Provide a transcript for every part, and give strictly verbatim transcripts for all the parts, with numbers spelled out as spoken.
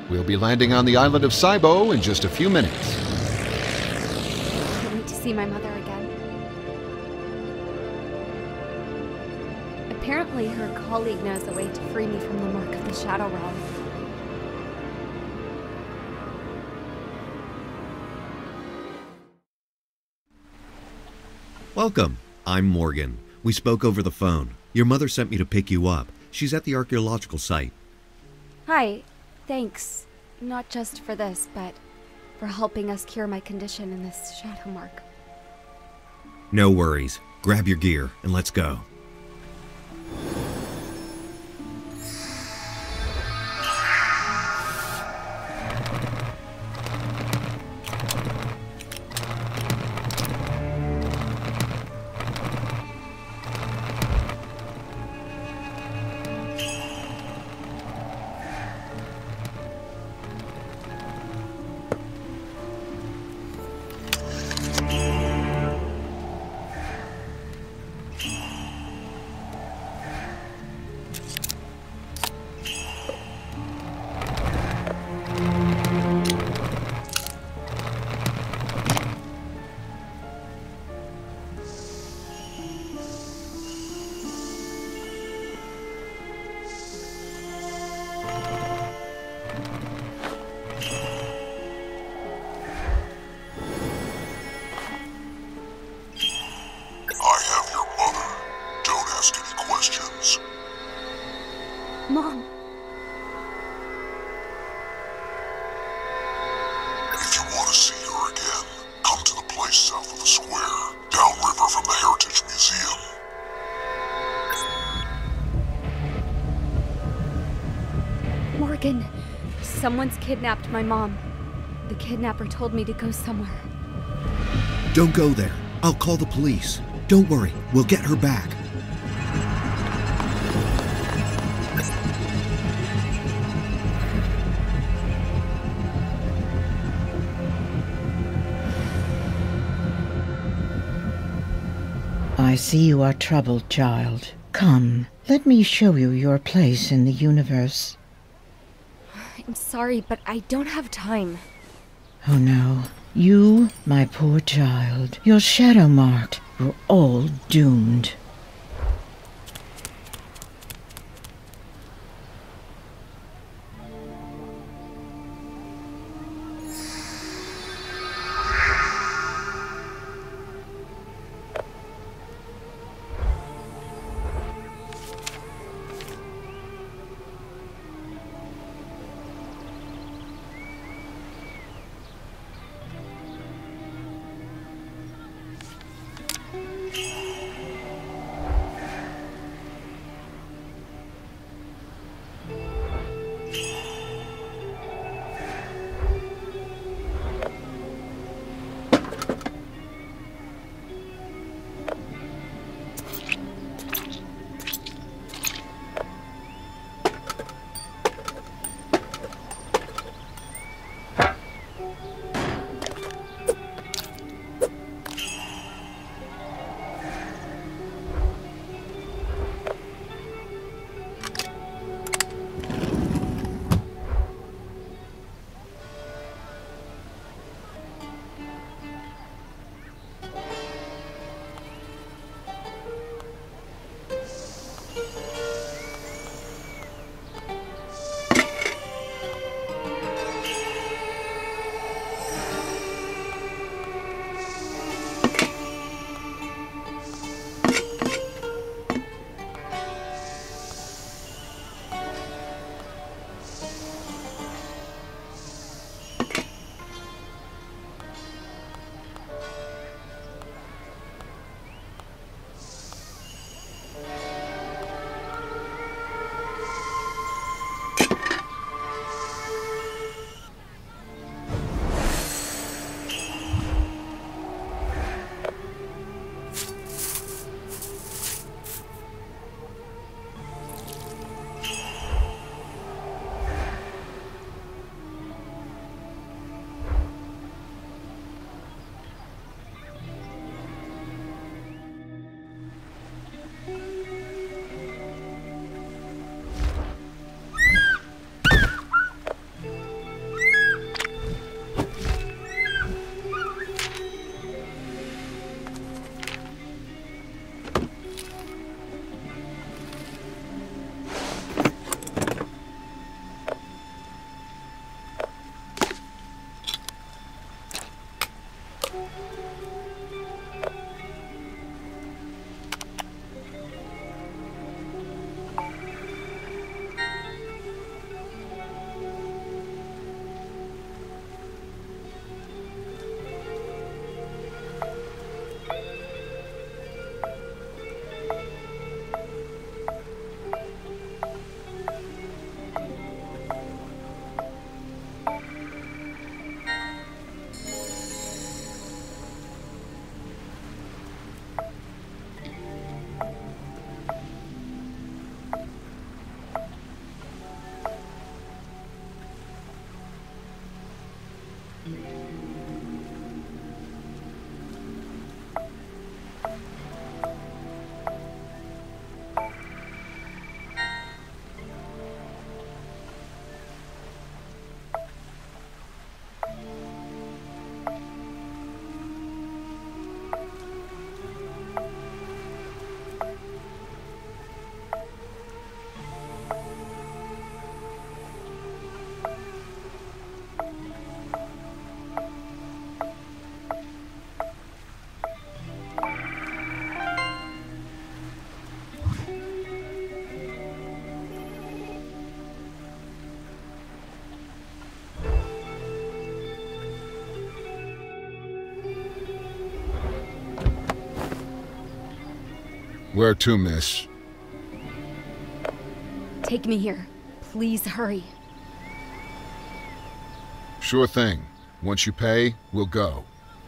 We'll be landing on the island of Saibo in just a few minutes. I can't wait to see my mother again. Apparently, her colleague knows a way to free me from the mark of the Shadow Realm. Welcome. I'm Morgan. We spoke over the phone. Your mother sent me to pick you up. She's at the archaeological site. Hi. Thanks. Not just for this, but for helping us cure my condition in this shadow mark. No worries. Grab your gear and let's go. Mom! If you want to see her again, come to the place south of the square, downriver from the Heritage Museum. Morgan, someone's kidnapped my mom. The kidnapper told me to go somewhere. Don't go there. I'll call the police. Don't worry, we'll get her back. I see you are troubled, child. Come, let me show you your place in the universe. I'm sorry, but I don't have time. Oh no. You, my poor child, your shadow marked, were all doomed. Where to, miss? Take me here. Please hurry. Sure thing. Once you pay, we'll go.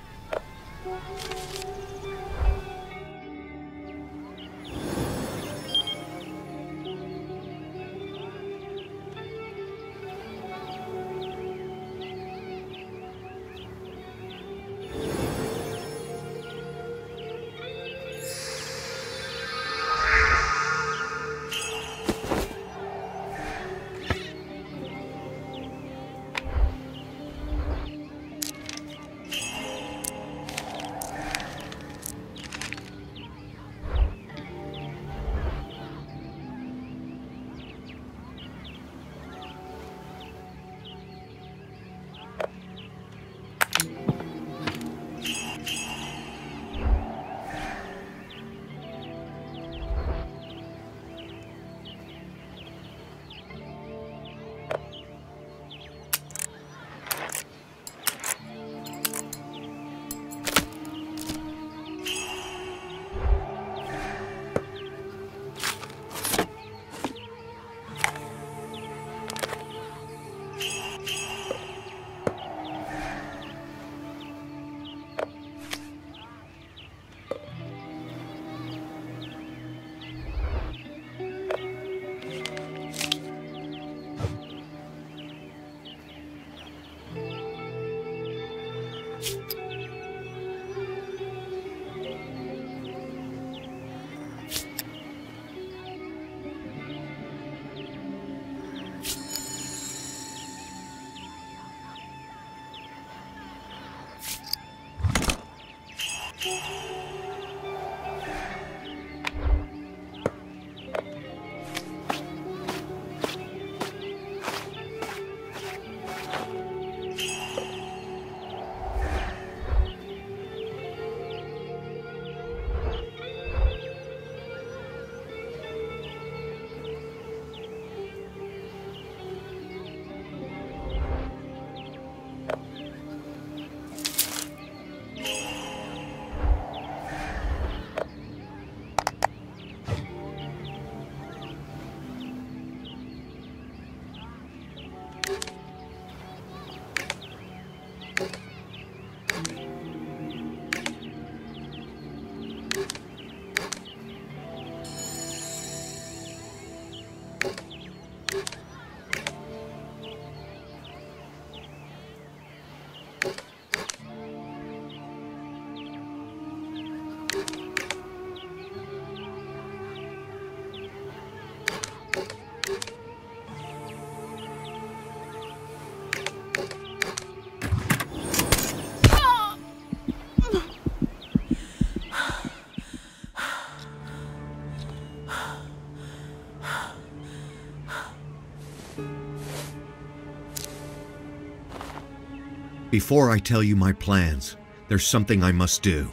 Before I tell you my plans, there's something I must do.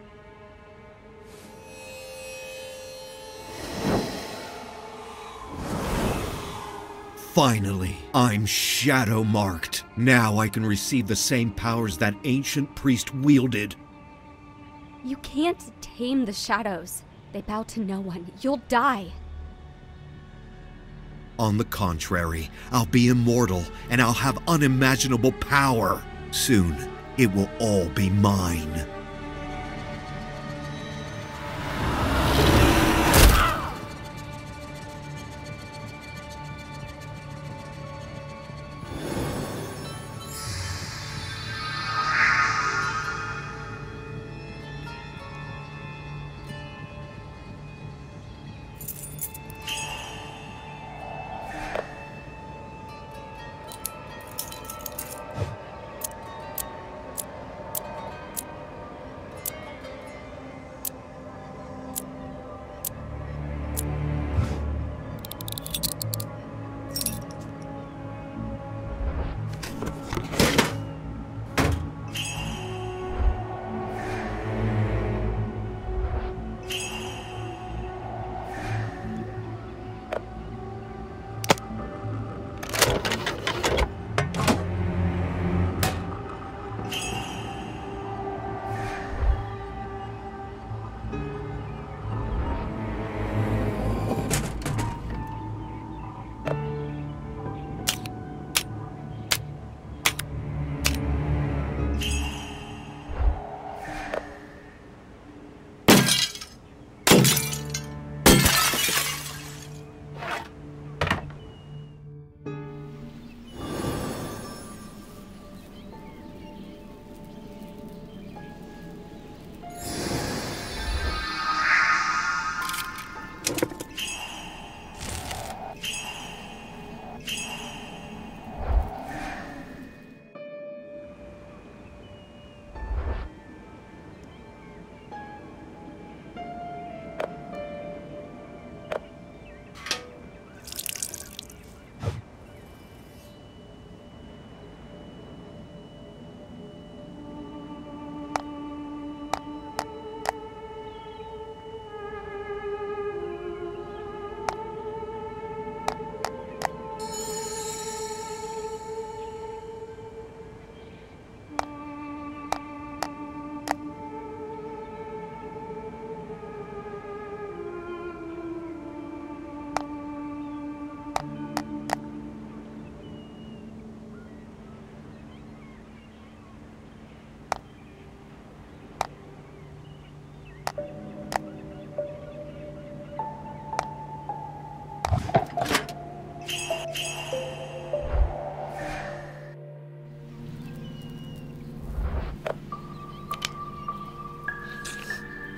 Finally, I'm shadow marked. Now I can receive the same powers that ancient priest wielded. You can't tame the shadows. They bow to no one. You'll die. On the contrary, I'll be immortal and I'll have unimaginable power. Soon, it will all be mine.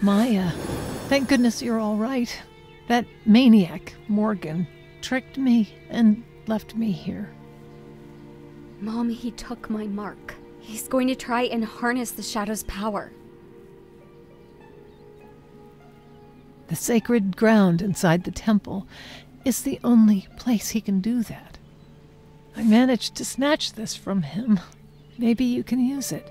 Maya, thank goodness you're all right. That maniac, Morgan, tricked me and left me here. Mom, he took my mark. He's going to try and harness the Shadow's power. The sacred ground inside the temple is the only place he can do that. I managed to snatch this from him. Maybe you can use it.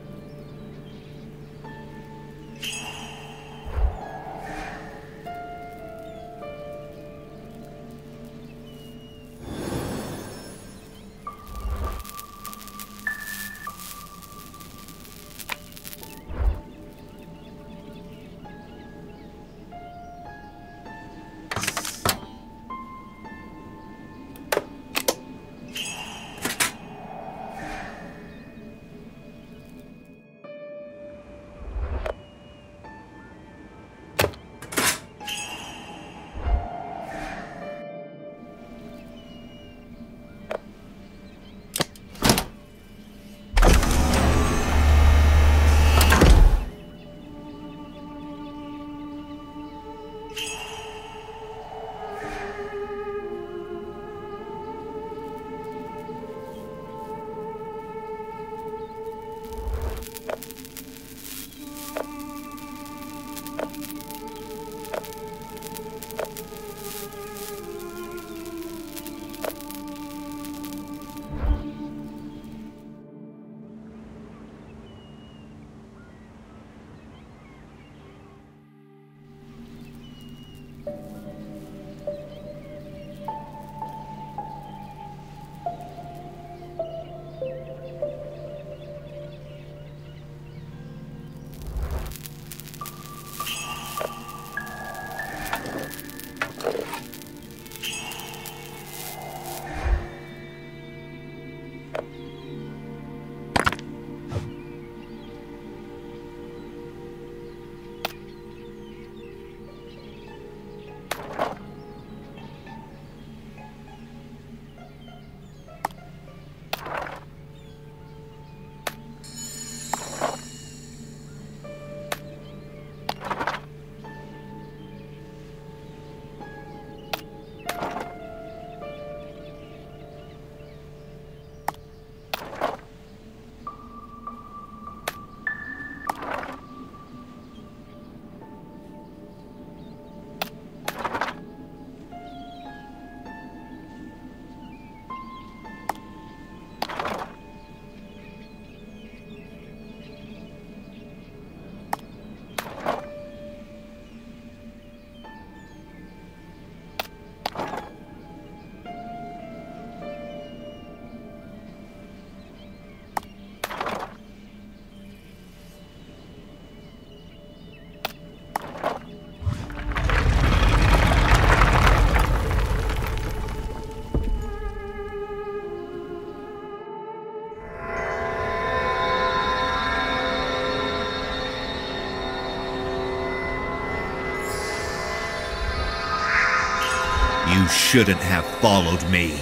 You shouldn't have followed me.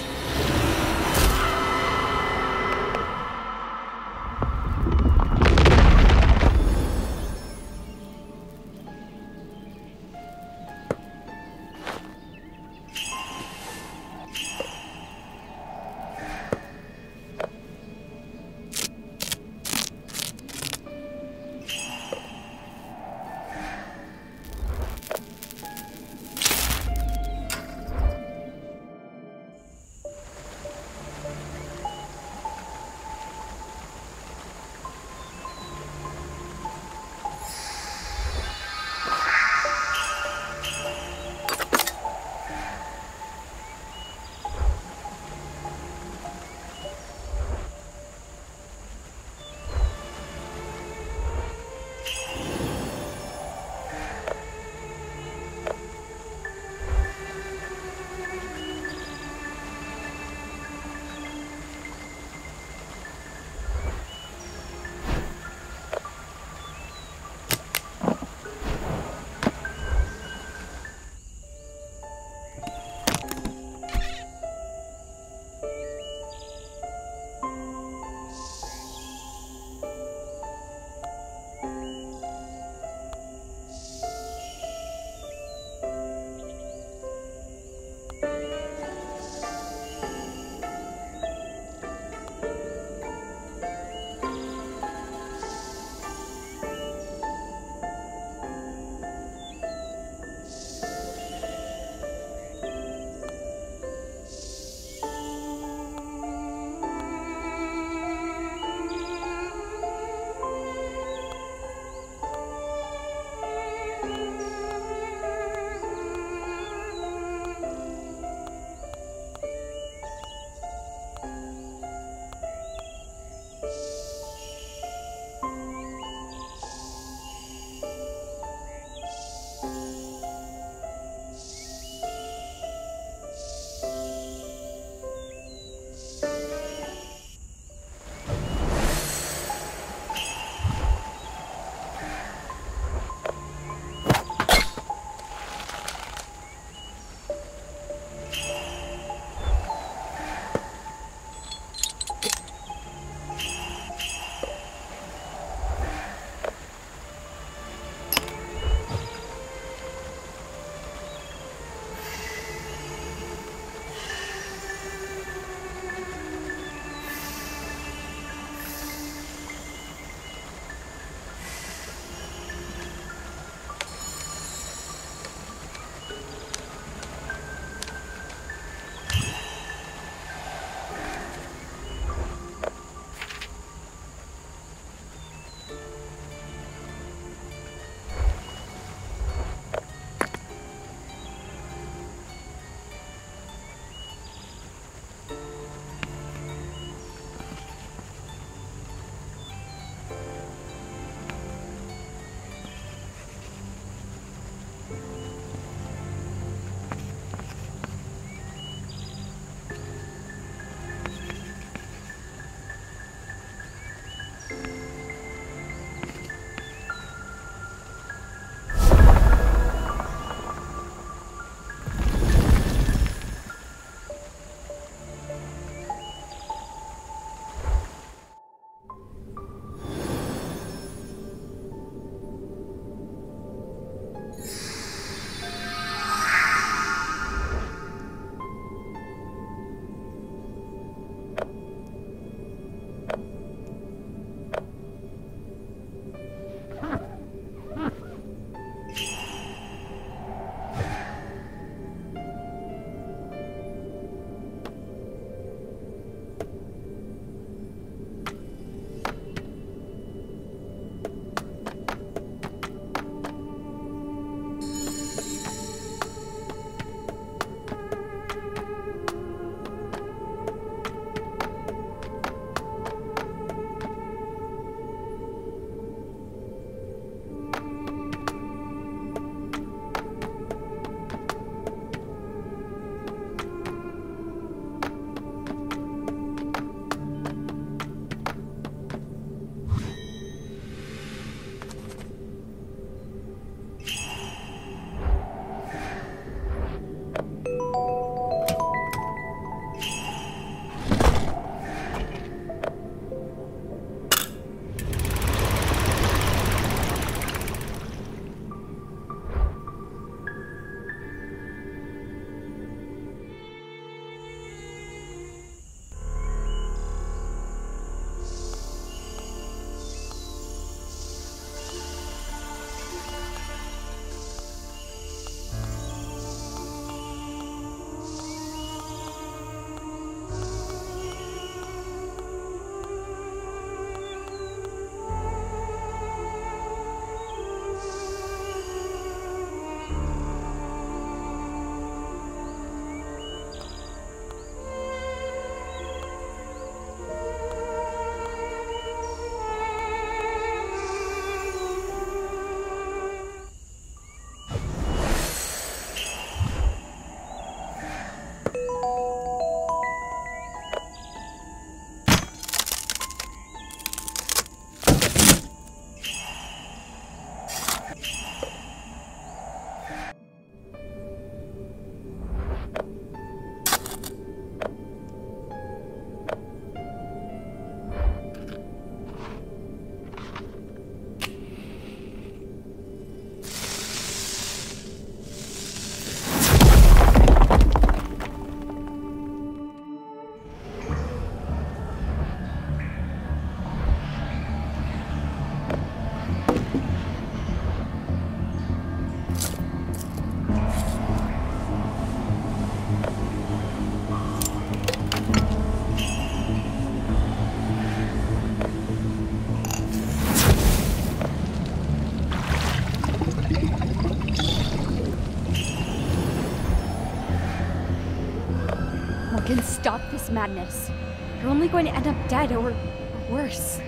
this madness. You're only going to end up dead or, or worse.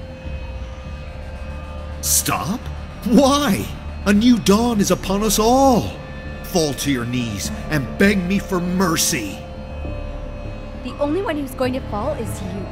Stop? Why? A new dawn is upon us all. Fall to your knees and beg me for mercy. The only one who's going to fall is you.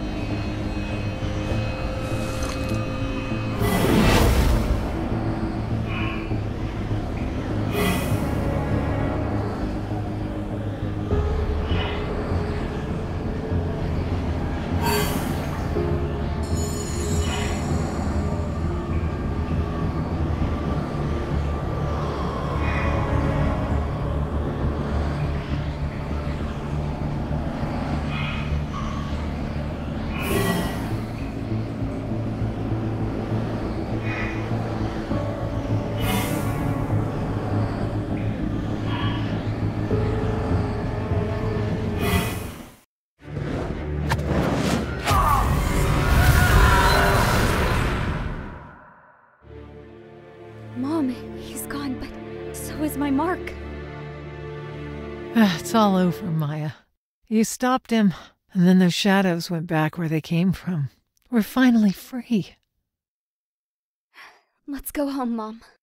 Mom, he's gone, but so is my mark. It's all over, Maya. You stopped him, and then those shadows went back where they came from. We're finally free. Let's go home, Mom.